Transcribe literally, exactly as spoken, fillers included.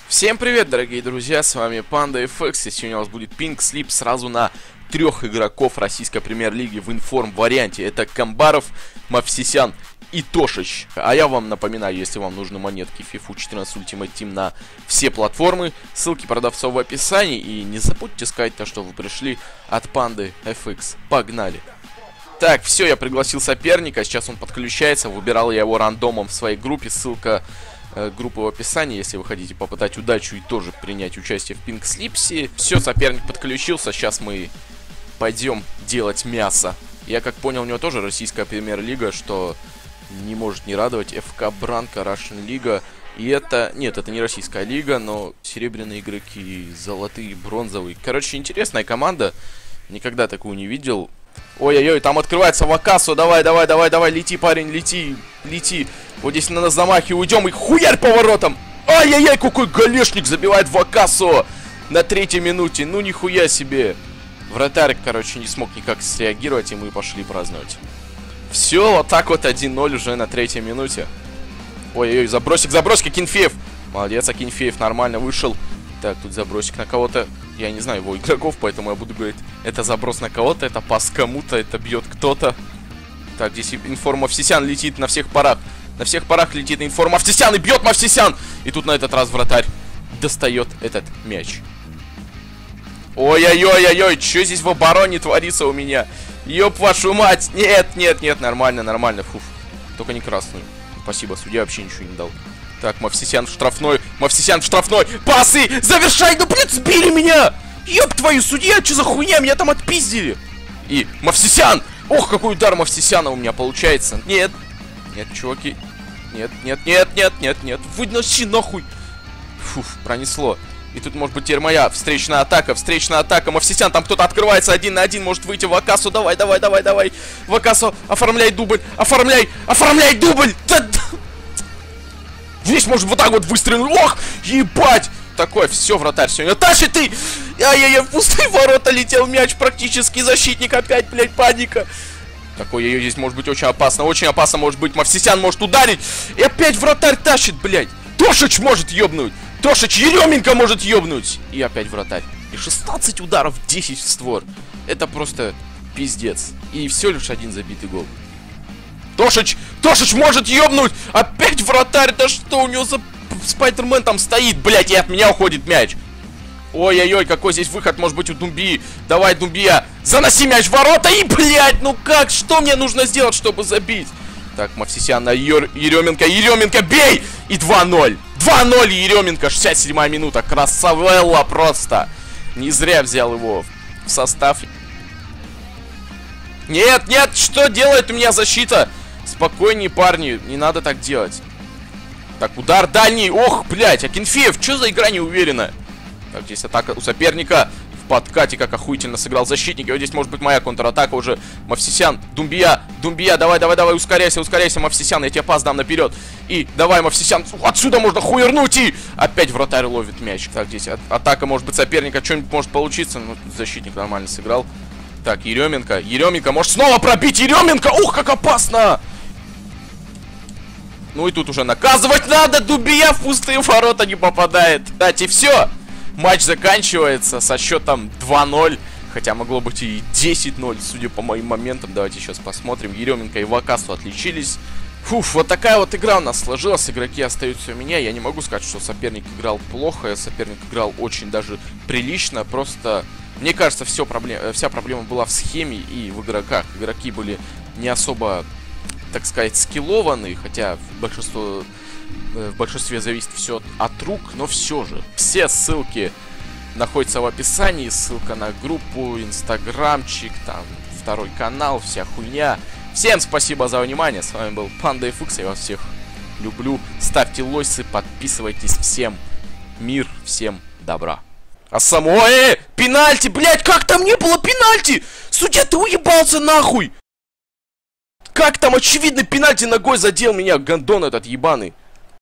Всем привет, дорогие друзья, с вами Panda эф икс, и сегодня у нас будет пинг слип сразу на трех игроков российской премьер-лиги в информ варианте. Это Камбаров, Мавсисян и Тошич. А я вам напоминаю, если вам нужны монетки FIFA четырнадцать Ultimate Team на все платформы, ссылки продавцов в описании, и не забудьте сказать то, что вы пришли от Panda эф икс. Погнали! Так, все, я пригласил соперника, сейчас он подключается, выбирал я его рандомом в своей группе, ссылка э, группы в описании, если вы хотите попытать удачу и тоже принять участие в пинг слипсе. Все, соперник подключился, сейчас мы пойдем делать мясо. Я как понял, у него тоже российская премьер-лига, что не может не радовать. эф ка Бранко, Russian Лига. И это, нет, это не российская лига, но серебряные игроки, золотые, бронзовые. Короче, интересная команда, никогда такую не видел. Ой-ой-ой, там открывается Вакасо, давай, давай, давай, давай, лети, парень, лети, лети. Вот здесь на нас замахе уйдем и хуярь поворотом. Ай-яй-яй, какой голешник забивает Вакасо на третьей минуте, ну нихуя себе. Вратарь, короче, не смог никак среагировать, и мы пошли праздновать. Все, вот так вот один ноль уже на третьей минуте. Ой-ой-ой, забросик, забросик, Акинфеев. Молодец, Акинфеев нормально вышел. Так, тут забросик на кого-то. Я не знаю его игроков, поэтому я буду говорить, это заброс на кого-то, это пас кому-то, это бьет кто-то. Так, здесь информ Мавсисян летит на всех парах. На всех парах летит информ Мавсисян и бьет Мавсисян. И тут на этот раз вратарь достает этот мяч. Ой-ой-ой-ой-ой, что здесь в обороне творится у меня? Ёб вашу мать! Нет, нет, нет, нормально, нормально, фуф. Только не красную. Спасибо, судья вообще ничего не дал. Так, Мавсисян в штрафной, Мавсисян в штрафной, пасы, завершай, ну блин, сбили меня! Ёб твою, судья, что за хуйня, меня там отпиздили! И Мавсисян! Ох, какой удар Мавсисяна у меня получается! Нет, нет, чуваки, нет, нет, нет, нет, нет, нет, выноси нахуй! Фуф, пронесло. И тут может быть теперь моя встречная атака, встречная атака, Мавсисян, там кто-то открывается один на один, может выйти в Вакасо, давай, давай, давай, давай, Вакасо, оформляй дубль, оформляй, оформляй дубль! Здесь может вот так вот выстрелить. Ох, ебать! Такое, все, вратарь сегодня тащит ты! Ай-яй-яй, в пустые ворота летел мяч, практически защитник опять, блядь, паника. Такое, ее здесь может быть очень опасно, очень опасно может быть. Мавсисян может ударить. И опять вратарь тащит, блядь. Тошич может ебнуть. Тошич Еременко может ебнуть. И опять вратарь. И шестнадцать ударов, десять в створ. Это просто пиздец. И все лишь один забитый гол. Тошич! Тошич может ёбнуть! Опять вратарь! Да что у него за Спайдермен там стоит, блять, и от меня уходит мяч. Ой-ой-ой, какой здесь выход может быть у Думби. Давай, Думбия, заноси мяч в ворота и, блять, ну как? Что мне нужно сделать, чтобы забить? Так, Мавсисян на Ер... Еременко. Еременко, бей! И два ноль. два ноль Еременко, шестьдесят седьмая минута. Красавелла просто. Не зря взял его в состав. Нет, нет, что делает у меня защита? Спокойнее, парни, не надо так делать. Так, удар дальний. Ох, блядь, Акинфеев, что за игра неуверенная? Так, здесь атака у соперника. В подкате как охуительно сыграл защитник. И вот здесь может быть моя контратака уже. Мавсисян, Думбия, Думбия, давай, давай, давай, ускоряйся, ускоряйся, Мавсисян, я тебе пас дам наперед. И давай, Мавсисян, отсюда можно хуернуть и... Опять вратарь ловит мяч. Так, здесь а атака может быть соперника, что-нибудь может получиться. Ну, защитник нормально сыграл. Так, Еременко, Еременко, может снова пробить Еременко! Ух, как опасно! Ну и тут уже наказывать надо, Думбия в пустые ворота не попадает. Кстати, все, матч заканчивается со счетом два ноль. Хотя могло быть и десять ноль, судя по моим моментам. Давайте сейчас посмотрим. Еременко и Вакасо отличились. Фуф, вот такая вот игра у нас сложилась. Игроки остаются у меня. Я не могу сказать, что соперник играл плохо. Соперник играл очень даже прилично. Просто... Мне кажется, все проблем, вся проблема была в схеме и в игроках. Игроки были не особо, так сказать, скиллованы, хотя большинство, в большинстве зависит все от рук, но все же. Все ссылки находятся в описании, ссылка на группу, инстаграмчик, там, второй канал, вся хуйня. Всем спасибо за внимание, с вами был Panda эф икс, я вас всех люблю. Ставьте лойсы, подписывайтесь, всем мир, всем добра. А самой, э, пенальти, блядь, как там не было пенальти? Судья, ты уебался нахуй! Как там очевидно пенальти ногой задел меня, гондон этот ебаный?